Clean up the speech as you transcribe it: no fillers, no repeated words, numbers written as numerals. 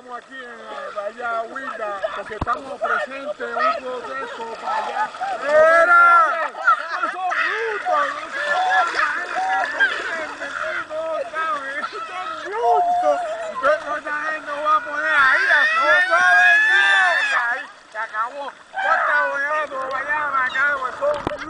estamos aquí en la Bahía Huida porque estamos presentes en un proceso para allá. ¡Era! ¡Son brutos!